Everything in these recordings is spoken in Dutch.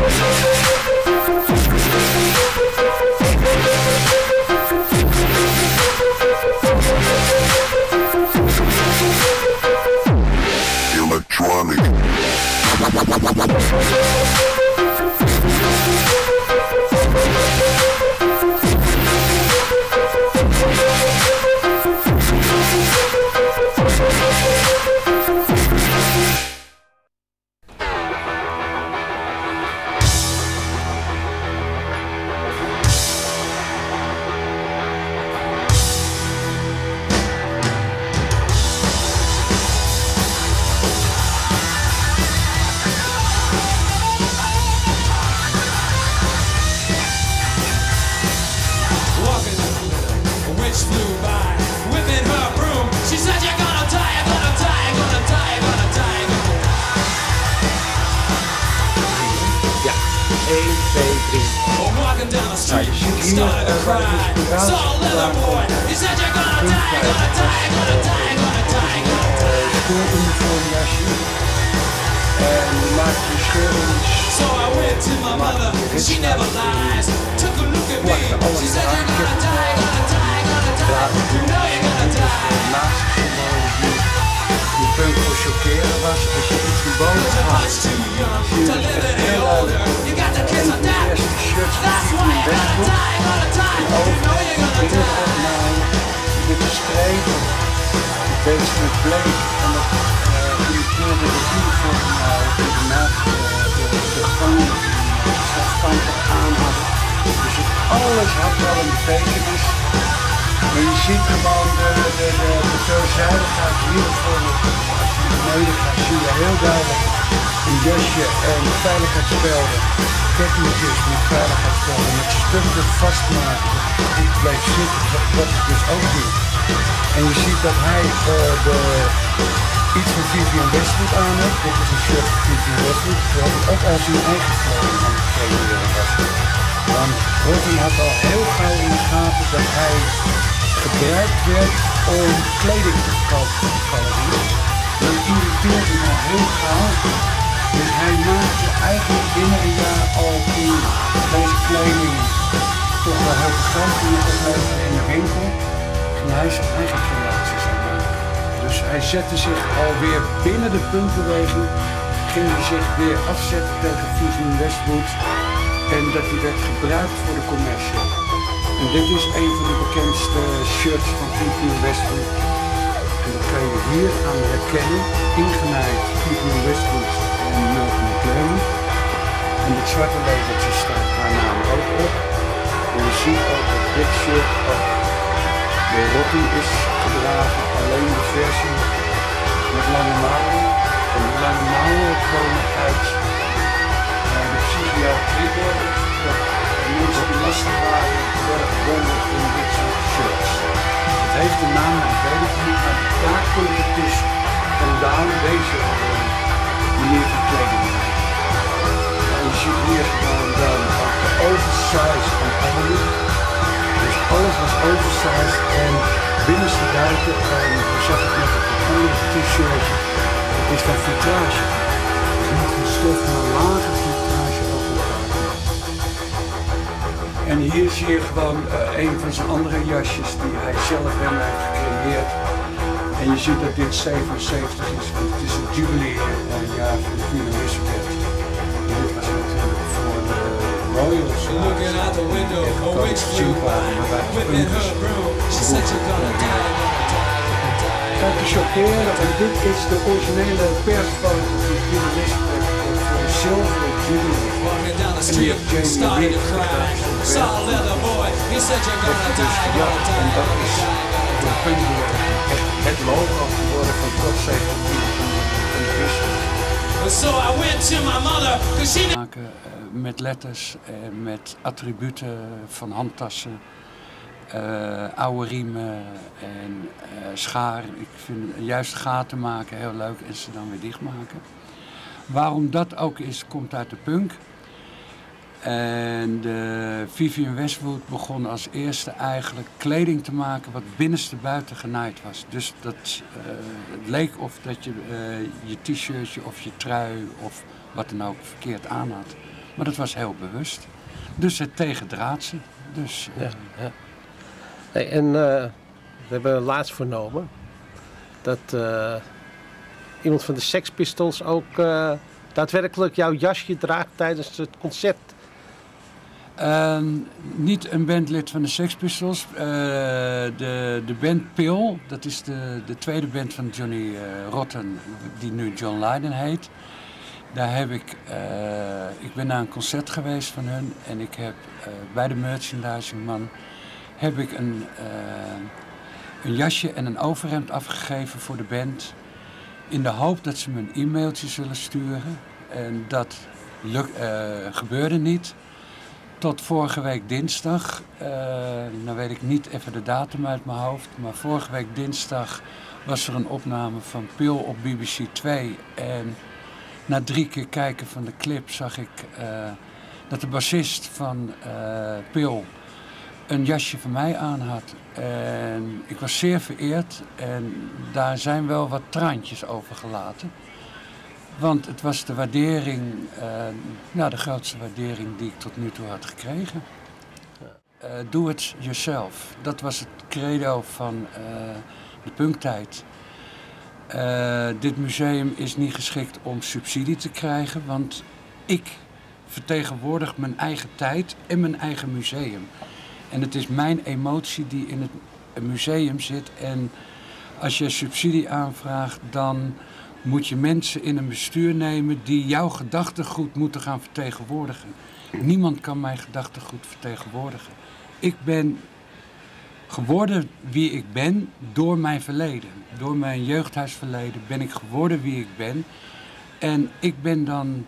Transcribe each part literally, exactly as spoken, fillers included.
Zette zich alweer binnen de punkbeweging, ging hij zich weer afzetten tegen Vivienne Westwood en dat hij werd gebruikt voor de commercie. En dit is een van de bekendste shirts van Vivienne Westwood. En dat kan je hier aan herkennen, ingenaaid Vivienne Westwood en Malcolm McLaren. En dit zwarte labeltje staat haar naam ook op. En je ziet ook dat dit shirt ook de rotting is gedragen, alleen de versie met lange mouwen. En de lange mouwen komen uit uh, de psychiatrie worden. Dat mensen die lastig waren worden gebonden in dit soort shirts. Het heeft de naam, ik weet het niet, maar daar komt het dus vandaan, deze uh, manier van kleding. En je ziet hier gewoon dan ook de oversized en alles. Dus alles was oversized en binnenste buiten, en je zag het net op een andere t-shirt, het is van vitrage. Het is niet van stof, maar lage vitrage op elkaar. En hier zie je gewoon uh, een van zijn andere jasjes die hij zelf hem heeft gecreëerd. En je ziet dat dit zevenenzeventig is, want het is een jubilee uh, jaar van Queen Elizabeth. En dit was natuurlijk voor de Royals. Looking out the window, a witch flew by, whipping her broom. She said you're gonna die, gonna die, gonna die. Kijk, te chockeren, en dit is de originele persfoto van Queen Elizabeth voor de zilveren jubilee. Walking down the street, started to cry. Saw a leather boy, he said you're gonna die, gonna die, gonna die, gonna die. Het logo geworden van God zeventien van de Christus. So I went to my mother, cause she met letters en met attributen van handtassen, uh, oude riemen en uh, schaar. Ik vind juist gaten maken heel leuk en ze dan weer dichtmaken. Waarom dat ook is, komt uit de punk. En de Vivienne Westwood begon als eerste eigenlijk kleding te maken wat binnenste buiten genaaid was. Dus dat, uh, het leek of dat je uh, je t-shirtje of je trui of wat dan ook verkeerd aan had. Maar dat was heel bewust. Dus het tegendraadse. Dus, uh, ja, ja. Hey, en uh, we hebben laatst vernomen dat uh, iemand van de Sex Pistols ook uh, daadwerkelijk jouw jasje draagt tijdens het concert. Uh, niet een bandlid van de Sex Pistols. Uh, de, de band Pill, dat is de, de tweede band van Johnny uh, Rotten, die nu John Lydon heet. Daar heb ik, uh, ik ben naar een concert geweest van hun en ik heb uh, bij de merchandisingman heb ik een, uh, een jasje en een overhemd afgegeven voor de band. In de hoop dat ze me een e-mailtje zullen sturen. En dat luk, uh, gebeurde niet. Tot vorige week dinsdag, uh, nou weet ik niet even de datum uit mijn hoofd, maar vorige week dinsdag was er een opname van Pill op B B C twee. En na drie keer kijken van de clip zag ik uh, dat de bassist van uh, Pill een jasje van mij aan had. En ik was zeer vereerd en daar zijn wel wat traantjes over gelaten. Want het was de waardering, uh, ja, de grootste waardering die ik tot nu toe had gekregen. Uh, do it yourself. Dat was het credo van uh, de punktijd. Uh, dit museum is niet geschikt om subsidie te krijgen, want ik vertegenwoordig mijn eigen tijd en mijn eigen museum. En het is mijn emotie die in het museum zit. En als je subsidie aanvraagt, dan moet je mensen in een bestuur nemen die jouw gedachtegoed moeten gaan vertegenwoordigen. Niemand kan mijn gedachtegoed vertegenwoordigen. Ik ben geworden wie ik ben door mijn verleden. Door mijn jeugdhuisverleden ben ik geworden wie ik ben. En ik ben dan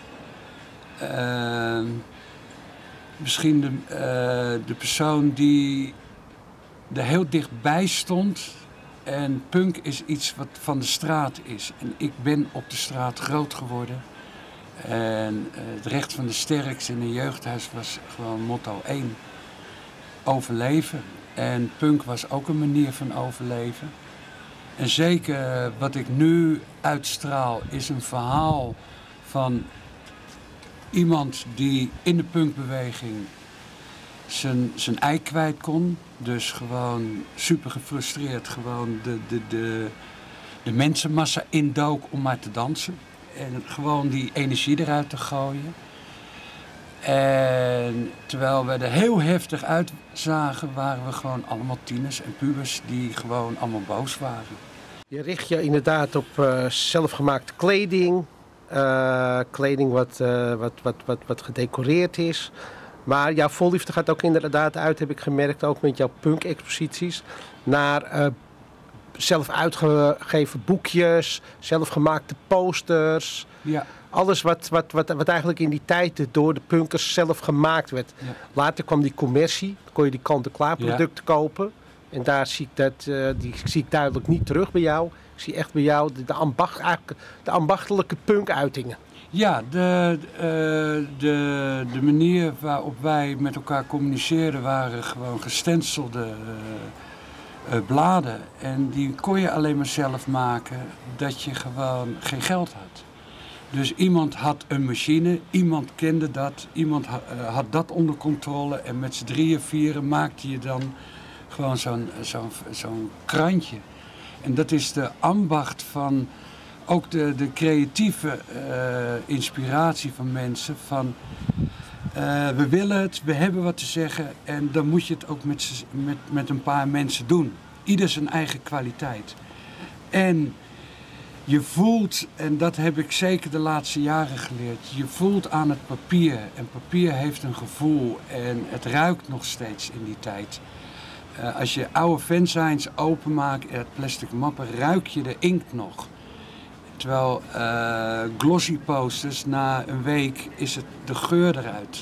uh, misschien de, uh, de persoon die er heel dichtbij stond. En punk is iets wat van de straat is. En ik ben op de straat groot geworden. En uh, het recht van de sterkste in een jeugdhuis was gewoon motto één. Overleven. En punk was ook een manier van overleven. En zeker wat ik nu uitstraal is een verhaal van iemand die in de punkbeweging zijn, zijn ei kwijt kon. Dus gewoon super gefrustreerd gewoon de, de, de, de mensenmassa indook om maar te dansen. En gewoon die energie eruit te gooien. En terwijl we er heel heftig uitzagen, waren we gewoon allemaal tieners en pubers die gewoon allemaal boos waren. Je richt je inderdaad op uh, zelfgemaakte kleding. Uh, kleding wat, uh, wat, wat, wat, wat gedecoreerd is. Maar jouw voorliefde gaat ook inderdaad uit, heb ik gemerkt, ook met jouw punk-exposities, naar uh, zelf uitgegeven boekjes, zelfgemaakte posters. Ja. Alles wat, wat, wat, wat eigenlijk in die tijd door de punkers zelf gemaakt werd. Ja. Later kwam die commercie, dan kon je die kant-en-klaar producten ja. kopen. En daar zie ik, dat, uh, die zie ik duidelijk niet terug bij jou. Ik zie echt bij jou de, de, ambacht, de ambachtelijke punk-uitingen. Ja, de, uh, de, de manier waarop wij met elkaar communiceerden waren gewoon gestencelde uh, uh, bladen. En die kon je alleen maar zelf maken dat je gewoon geen geld had. Dus iemand had een machine, iemand kende dat, iemand ha, uh, had dat onder controle. En met z'n drieën, vieren maakte je dan gewoon zo'n zo'n zo'n krantje. En dat is de ambacht van ook de, de creatieve uh, inspiratie van mensen. Van uh, we willen het, we hebben wat te zeggen en dan moet je het ook met, met, met een paar mensen doen. Ieder zijn eigen kwaliteit. En je voelt, en dat heb ik zeker de laatste jaren geleerd, je voelt aan het papier. En papier heeft een gevoel en het ruikt nog steeds in die tijd. Uh, als je oude fanzines openmaakt, het plastic mappen, ruik je de inkt nog. Terwijl uh, glossy posters, na een week is het de geur eruit.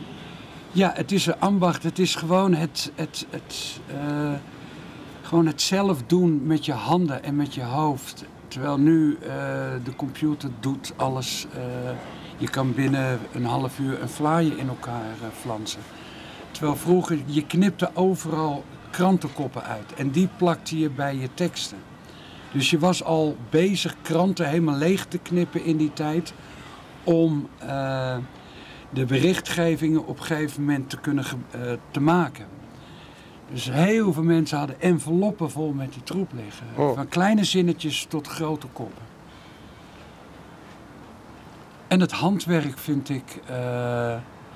Ja, het is een ambacht, het is gewoon het, het, het, uh, gewoon het zelf doen met je handen en met je hoofd. Terwijl nu uh, de computer doet alles. Uh, je kan binnen een half uur een flyer in elkaar uh, flansen. Terwijl vroeger, je knipte overal krantenkoppen uit en die plakte je bij je teksten. Dus je was al bezig kranten helemaal leeg te knippen in die tijd om uh, de berichtgevingen op een gegeven moment te kunnen uh, te maken. Dus heel veel mensen hadden enveloppen vol met die troep liggen. Oh. Van kleine zinnetjes tot grote koppen. En het handwerk vind ik, uh,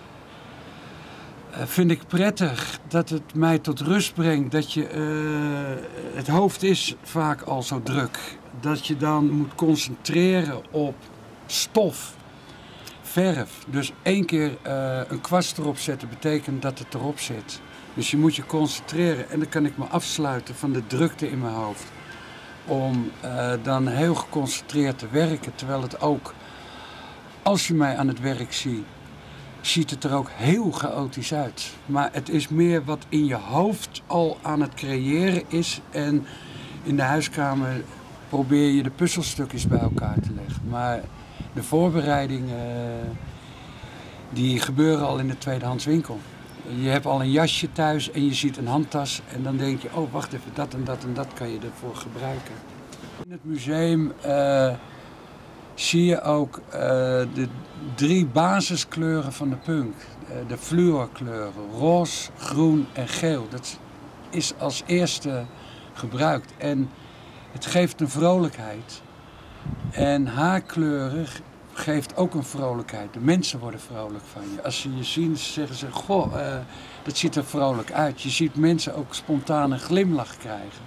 vind ik prettig. Dat het mij tot rust brengt. Dat je, uh, het hoofd is vaak al zo druk. Dat je dan moet concentreren op stof. Verf. Dus één keer uh, een kwast erop zetten betekent dat het erop zit. Dus je moet je concentreren en dan kan ik me afsluiten van de drukte in mijn hoofd. Om uh, dan heel geconcentreerd te werken. Terwijl het ook, als je mij aan het werk ziet, ziet het er ook heel chaotisch uit. Maar het is meer wat in je hoofd al aan het creëren is. En in de huiskamer probeer je de puzzelstukjes bij elkaar te leggen. Maar de voorbereidingen, die gebeuren al in de tweedehands winkel. Je hebt al een jasje thuis en je ziet een handtas en dan denk je, oh wacht even, dat en dat en dat kan je ervoor gebruiken. In het museum uh, zie je ook uh, de drie basiskleuren van de punk. Uh, de fluorkleuren, roze, groen en geel. Dat is als eerste gebruikt en het geeft een vrolijkheid. En haarkleuren geeft ook een vrolijkheid. De mensen worden vrolijk van je. Als ze je zien, zeggen ze, goh, uh, dat ziet er vrolijk uit. Je ziet mensen ook spontaan een glimlach krijgen.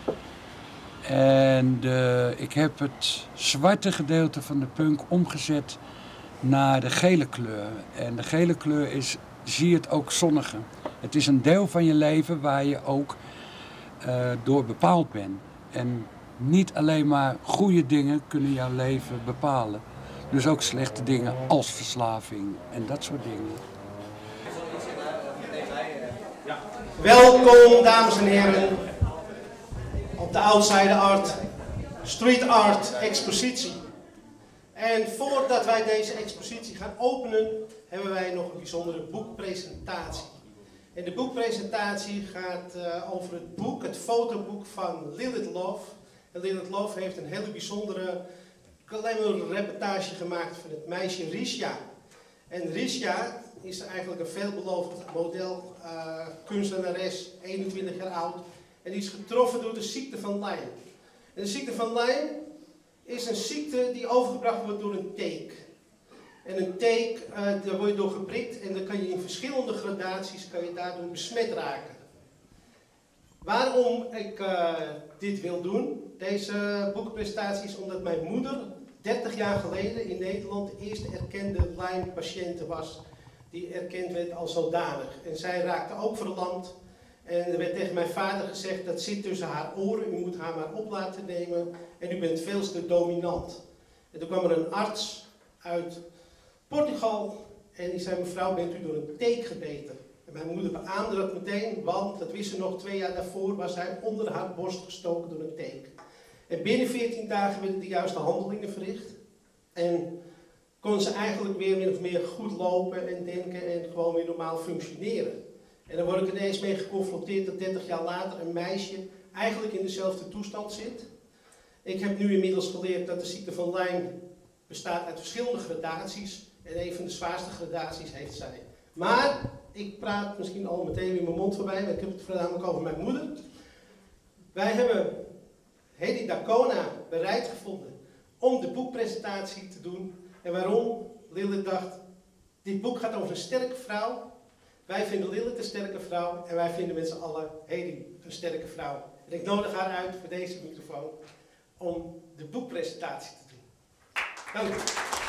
En de, ik heb het zwarte gedeelte van de punk omgezet naar de gele kleur. En de gele kleur is, zie je het ook zonnige. Het is een deel van je leven waar je ook uh, door bepaald bent. En niet alleen maar goede dingen kunnen jouw leven bepalen. Dus ook slechte dingen als verslaving en dat soort dingen. Welkom, dames en heren, op de Outside Art, Street Art expositie. En voordat wij deze expositie gaan openen, hebben wij nog een bijzondere boekpresentatie. En de boekpresentatie gaat uh, over het boek, het fotoboek van Lilith Love. En Lilith Love heeft een hele bijzondere glamour-reportage gemaakt van het meisje Risha. En Risha is eigenlijk een veelbelovend model, uh, kunstenares, eenentwintig jaar oud. En die is getroffen door de ziekte van Lyme. En de ziekte van Lyme is een ziekte die overgebracht wordt door een teek. En een teek, uh, daar word je door geprikt en dan kan je in verschillende gradaties kan je daardoor besmet raken. Waarom ik uh, dit wil doen, deze boekpresentatie, is omdat mijn moeder dertig jaar geleden in Nederland de eerste erkende Lyme-patiënte was. Die erkend werd als zodanig. En zij raakte ook verlamd. En er werd tegen mijn vader gezegd, dat zit tussen haar oren, u moet haar maar op laten nemen. En u bent veel te dominant. En toen kwam er een arts uit Portugal en die zei, mevrouw, bent u door een teek gebeten? En mijn moeder beaamde dat meteen, want dat wist ze nog twee jaar daarvoor, was hij onder haar borst gestoken door een teek. En binnen veertien dagen werden de juiste handelingen verricht. En kon ze eigenlijk weer min of meer goed lopen en denken en gewoon weer normaal functioneren. En dan word ik ineens mee geconfronteerd dat dertig jaar later een meisje eigenlijk in dezelfde toestand zit. Ik heb nu inmiddels geleerd dat de ziekte van Lyme bestaat uit verschillende gradaties. En een van de zwaarste gradaties heeft zij. Maar ik praat misschien al meteen weer mijn mond voorbij, want ik heb het voornamelijk over mijn moeder. Wij hebben Hedy Dacona bereid gevonden om de boekpresentatie te doen. En waarom? Lilith dacht, dit boek gaat over een sterke vrouw. Wij vinden Lilith een sterke vrouw en wij vinden met z'n allen Hedy een sterke vrouw. En ik nodig haar uit voor deze microfoon om de boekpresentatie te doen. Dank u.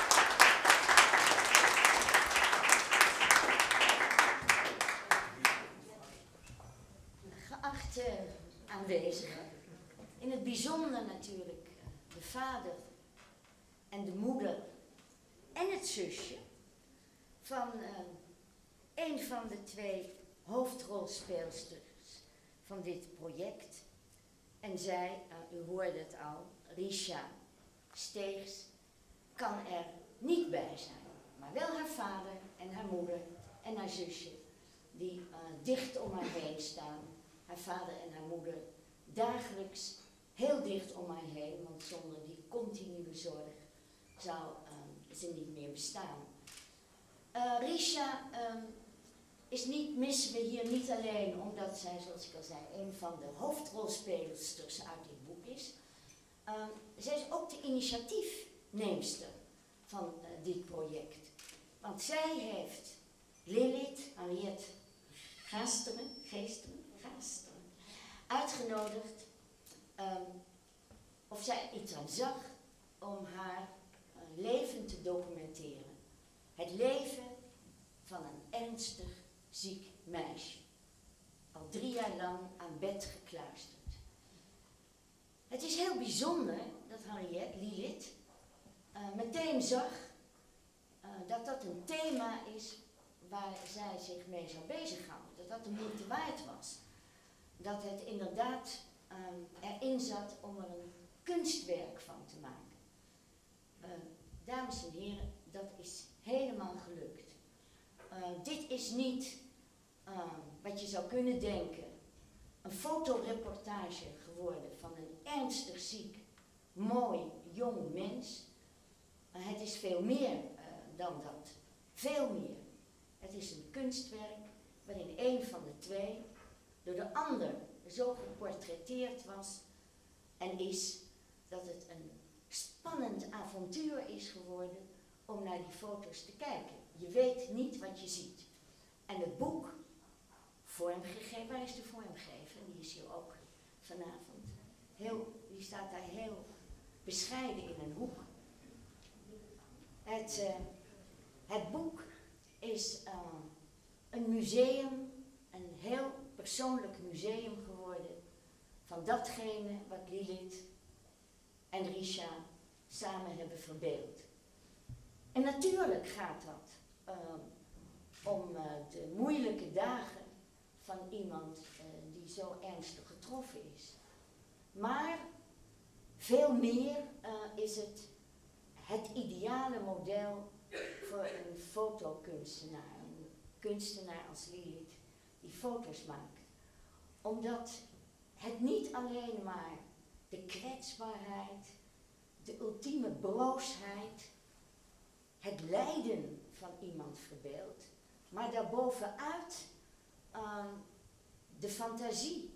Geachte aanwezigen, in het bijzonder natuurlijk de vader en de moeder en het zusje van uh, een van de twee hoofdrolspeelsters van dit project. En zij, uh, u hoorde het al, Risha Steegs, kan er niet bij zijn. Maar wel haar vader en haar moeder en haar zusje, die uh, dicht om haar heen staan. Haar vader en haar moeder dagelijks heel dicht om haar heen, want zonder die continue zorg zou uh, ze niet meer bestaan. Uh, Risha um, is niet, missen we hier niet alleen omdat zij, zoals ik al zei, een van de hoofdrolspelers uit dit boek is. Um, zij is ook de initiatiefneemster van uh, dit project. Want zij heeft Lilith, Henriette Gaasteren, Geesteren, Gaasteren, uitgenodigd um, of zij iets aan zag om haar uh, leven te documenteren. Het leven van een ernstig ziek meisje. Al drie jaar lang aan bed gekluisterd. Het is heel bijzonder dat Henriette, Lilith, uh, meteen zag uh, dat dat een thema is waar zij zich mee zou bezighouden. Dat dat de moeite waard was. Dat het inderdaad um, erin zat om er een kunstwerk van te maken. Uh, dames en heren, dat is helemaal gelukt. Uh, dit is niet uh, wat je zou kunnen denken. Een fotoreportage geworden van een ernstig ziek, mooi, jong mens. Uh, het is veel meer uh, dan dat. Veel meer. Het is een kunstwerk waarin een van de twee door de ander zo geportretteerd was en is dat het een spannend avontuur is geworden om naar die foto's te kijken. Je weet niet wat je ziet. En het boek, vormgegeven, waar is de vormgever? Die is hier ook vanavond. Heel, die staat daar heel bescheiden in een hoek. Het, uh, het boek is uh, een museum, een heel persoonlijk museum geworden van datgene wat Lilith en Risha samen hebben verbeeld. En natuurlijk gaat dat uh, om uh, de moeilijke dagen van iemand uh, die zo ernstig getroffen is. Maar veel meer uh, is het het ideale model voor een fotokunstenaar. Een kunstenaar als Lilith die foto's maakt. Omdat het niet alleen maar de kwetsbaarheid, de ultieme broosheid, het lijden van iemand verbeeldt, maar daarbovenuit uh, de fantasie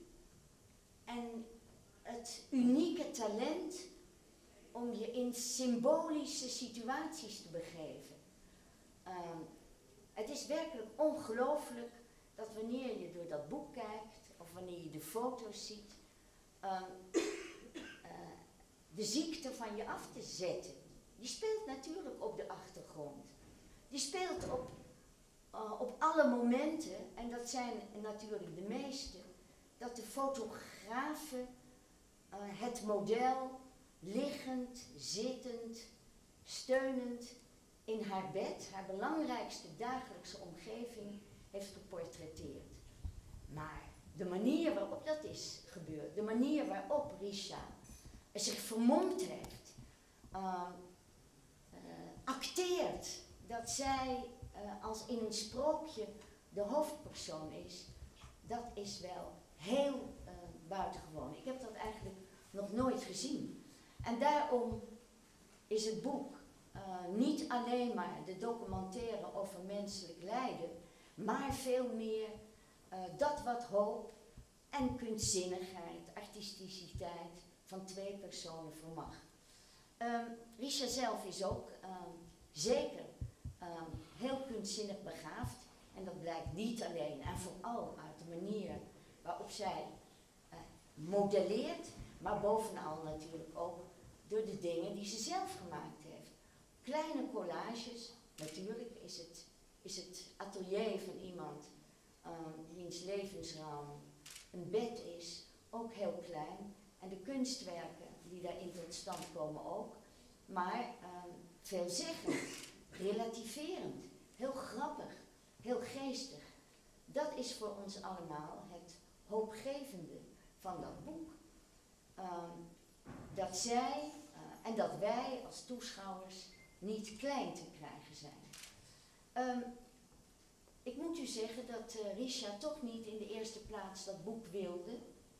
en het unieke talent om je in symbolische situaties te begeven. Uh, het is werkelijk ongelooflijk dat wanneer je door dat boek kijkt, of wanneer je de foto's ziet, uh, uh, de ziekte van je af te zetten. Die speelt natuurlijk op de achtergrond. Die speelt op, uh, op alle momenten, en dat zijn natuurlijk de meeste, dat de fotografen uh, het model liggend, zittend, steunend in haar bed, haar belangrijkste dagelijkse omgeving, heeft geportretteerd. Maar de manier waarop dat is gebeurd, de manier waarop Risha zich vermomd heeft, uh, uh, acteert dat zij uh, als in een sprookje de hoofdpersoon is, dat is wel heel uh, buitengewoon. Ik heb dat eigenlijk nog nooit gezien. En daarom is het boek uh, niet alleen maar de documentaire over menselijk lijden, maar veel meer uh, dat wat hoop en kunstzinnigheid, artisticiteit van twee personen vermag. Um, Risha zelf is ook um, zeker um, heel kunstzinnig begaafd. En dat blijkt niet alleen en vooral uit de manier waarop zij uh, modelleert, maar bovenal natuurlijk ook door de dingen die ze zelf gemaakt heeft. Kleine collages, natuurlijk is het, is het atelier van iemand um, wiens levensraam een bed is, ook heel klein. En de kunstwerken die daarin tot stand komen ook. Maar um, veelzeggend, relativerend, heel grappig, heel geestig. Dat is voor ons allemaal het hoopgevende van dat boek. Um, dat zij uh, en dat wij als toeschouwers niet klein te krijgen zijn. Um, ik moet u zeggen dat uh, Risha toch niet in de eerste plaats dat boek wilde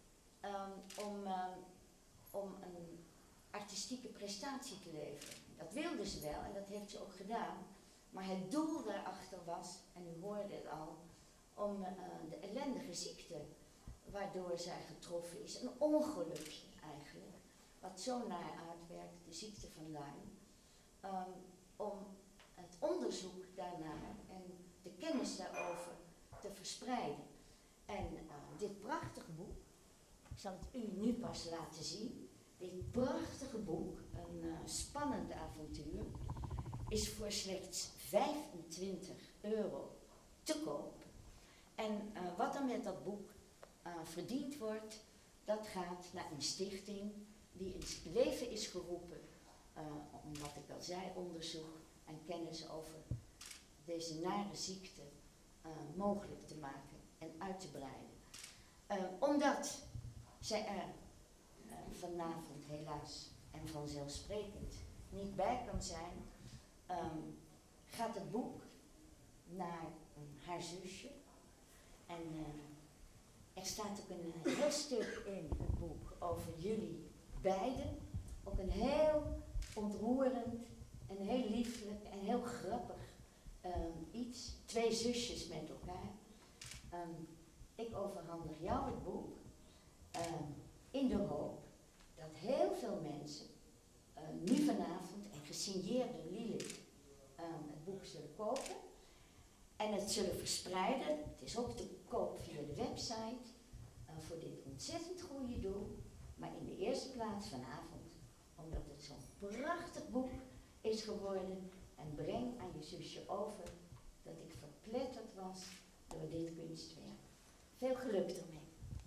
um, om, um, om een artistieke prestatie te leveren. Dat wilde ze wel en dat heeft ze ook gedaan. Maar het doel daarachter was, en u hoorde het al, om uh, de ellendige ziekte waardoor zij getroffen is, een ongelukje eigenlijk, wat zo naar uitwerkt, de ziekte van Lyme, um, om het onderzoek daarnaar en de kennis daarover te verspreiden. En uh, dit prachtige boek, ik zal het u nu pas laten zien, dit prachtige boek, een uh, spannend avontuur, is voor slechts vijfentwintig euro te koop. En uh, wat er met dat boek uh, verdiend wordt, dat gaat naar een stichting die in het leven is geroepen, uh, om wat ik al zei, onderzoek en kennis over deze nare ziekte uh, mogelijk te maken en uit te breiden. Uh, omdat zij er uh, vanavond helaas en vanzelfsprekend niet bij kan zijn, um, gaat het boek naar um, haar zusje. En uh, er staat ook een heel stuk in het boek over jullie beiden. Ook een heel ontroerend en heel lieflijk en heel grappig um, iets. Twee zusjes met elkaar. Um, ik overhandig jou het boek um, in de hoop dat heel veel mensen uh, nu vanavond en gesigneerd door Lilith um, het boek zullen kopen. En het zullen verspreiden. Het is ook te koop via de website uh, voor dit ontzettend goede doel. Maar in de eerste plaats vanavond, omdat het zo'n prachtig boek is geworden. En breng aan je zusje over dat ik verpletterd was door dit kunstwerk. Veel geluk ermee.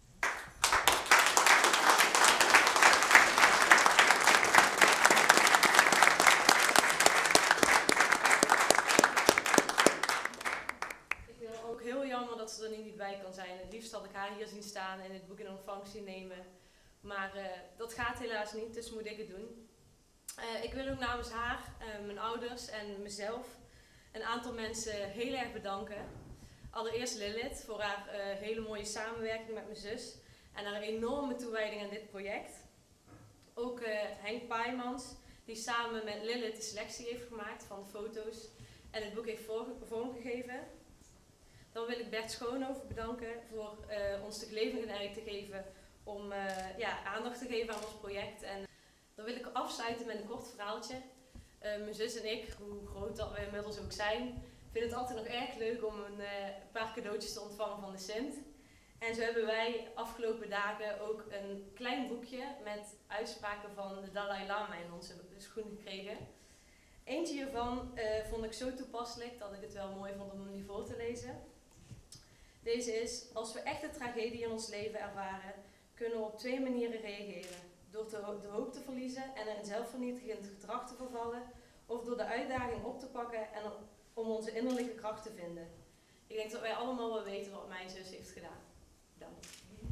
Heel jammer dat ze er nu niet bij kan zijn. Het liefst had ik haar hier zien staan en het boek in ontvangst zien nemen. Maar uh, dat gaat helaas niet, dus moet ik het doen. Uh, ik wil ook namens haar, uh, mijn ouders en mezelf een aantal mensen heel erg bedanken. Allereerst Lilith voor haar uh, hele mooie samenwerking met mijn zus en haar enorme toewijding aan dit project. Ook uh, Henk Paijmans, die samen met Lilith de selectie heeft gemaakt van de foto's en het boek heeft vormgegeven. Dan wil ik Bert Schoonhoven bedanken voor uh, ons de gelegenheid te geven om uh, ja, aandacht te geven aan ons project. En dan wil ik afsluiten met een kort verhaaltje. Uh, mijn zus en ik, hoe groot dat we inmiddels ook zijn, vinden het altijd nog erg leuk om een uh, paar cadeautjes te ontvangen van de Sint. En zo hebben wij afgelopen dagen ook een klein boekje met uitspraken van de Dalai Lama in onze schoen gekregen. Eentje hiervan uh, vond ik zo toepasselijk dat ik het wel mooi vond om hem nu voor te lezen. Deze is: als we echte tragedie in ons leven ervaren, kunnen we op twee manieren reageren. Door te ho de hoop te verliezen en er in zelfvernietigend gedrag te vervallen, of door de uitdaging op te pakken en om onze innerlijke kracht te vinden. Ik denk dat wij allemaal wel weten wat mijn zus heeft gedaan. Bedankt.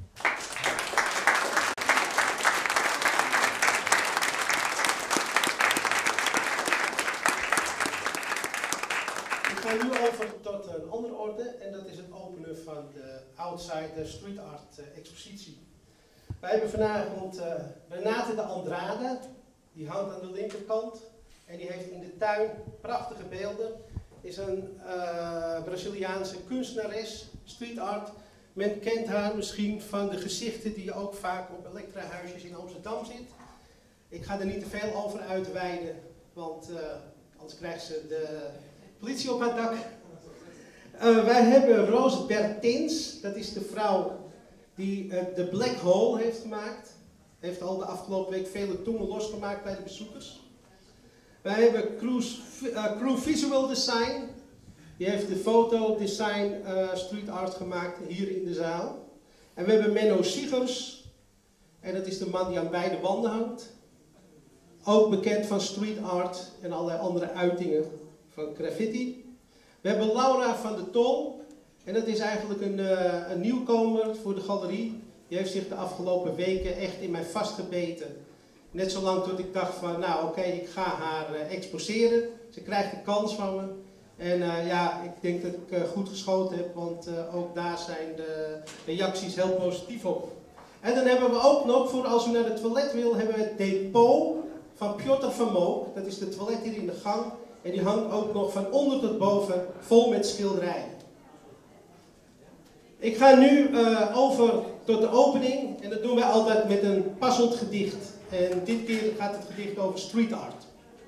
We gaan nu over tot een andere orde en dat is het openen van de Outsider Street Art uh, expositie. Wij hebben vanavond uh, Renate de Andrade, die hangt aan de linkerkant en die heeft in de tuin prachtige beelden. Is een uh, Braziliaanse kunstenares, street art. Men kent haar misschien van de gezichten die je ook vaak op elektrahuisjes in Amsterdam ziet. Ik ga er niet te veel over uitweiden, want uh, anders krijgt ze de politie op haar dak. Uh, wij hebben Roos Bertins, dat is de vrouw die uh, de Black Hole heeft gemaakt. Heeft al de afgelopen week vele tongen losgemaakt bij de bezoekers. Wij hebben Cruise, uh, Crew Visual Design. Die heeft de foto design uh, street art gemaakt hier in de zaal. En we hebben Menno Siegers. En dat is de man die aan beide wanden hangt. Ook bekend van street art en allerlei andere uitingen van graffiti. We hebben Laura van de Tol. En dat is eigenlijk een, uh, een nieuwkomer voor de galerie. Die heeft zich de afgelopen weken echt in mij vastgebeten. Net zolang tot ik dacht van, nou oké, okay, ik ga haar uh, exposeren. Ze krijgt de kans van me. En uh, ja, ik denk dat ik uh, goed geschoten heb, want uh, ook daar zijn de reacties heel positief op. En dan hebben we ook nog, voor als u naar het toilet wil, hebben we het depot van Piotr van Mook. Dat is de toilet hier in de gang. En die hangt ook nog van onder tot boven vol met schilderijen. Ik ga nu uh, over tot de opening. En dat doen wij altijd met een passend gedicht. En dit keer gaat het gedicht over street art.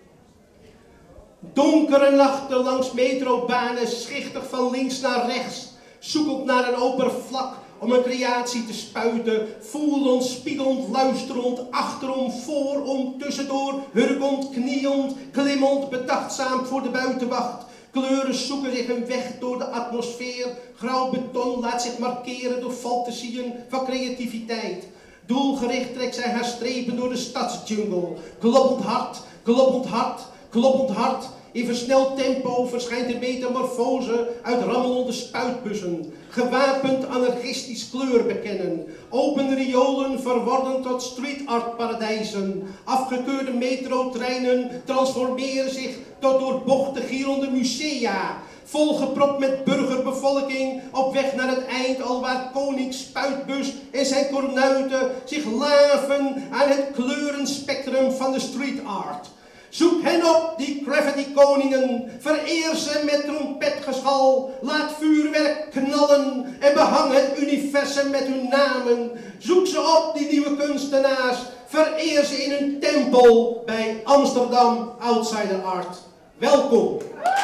Donkere nachten langs metrobanen, schichtig van links naar rechts. Zoekend naar een open vlak om een creatie te spuiten. Voelend, spiedend, luisterend, achterom, voorom, tussendoor. Hurkend, knielend, klimmend, bedachtzaam voor de buitenwacht. Kleuren zoeken zich een weg door de atmosfeer. Grauw beton laat zich markeren door fantasieën van creativiteit. Doelgericht trekt zij haar strepen door de stadsjungle. Kloppend hard, kloppend hard, kloppend hard. In versneld tempo verschijnt de metamorfose uit rammelende spuitbussen. Gewapend anarchistisch kleur bekennen. Open riolen verworden tot street art paradijzen. Afgekeurde metrotreinen transformeren zich tot door bochten gierende musea. Volgepropt met burgerbevolking op weg naar het eind, alwaar koning Spuitbus en zijn kornuiten zich laven aan het kleurenspectrum van de street art. Zoek hen op, die graffiti koningen, vereer ze met trompetgeschal, laat vuurwerk knallen en behang het universum met hun namen. Zoek ze op, die nieuwe kunstenaars, vereer ze in hun tempel bij Amsterdam Outsider Art. Welkom!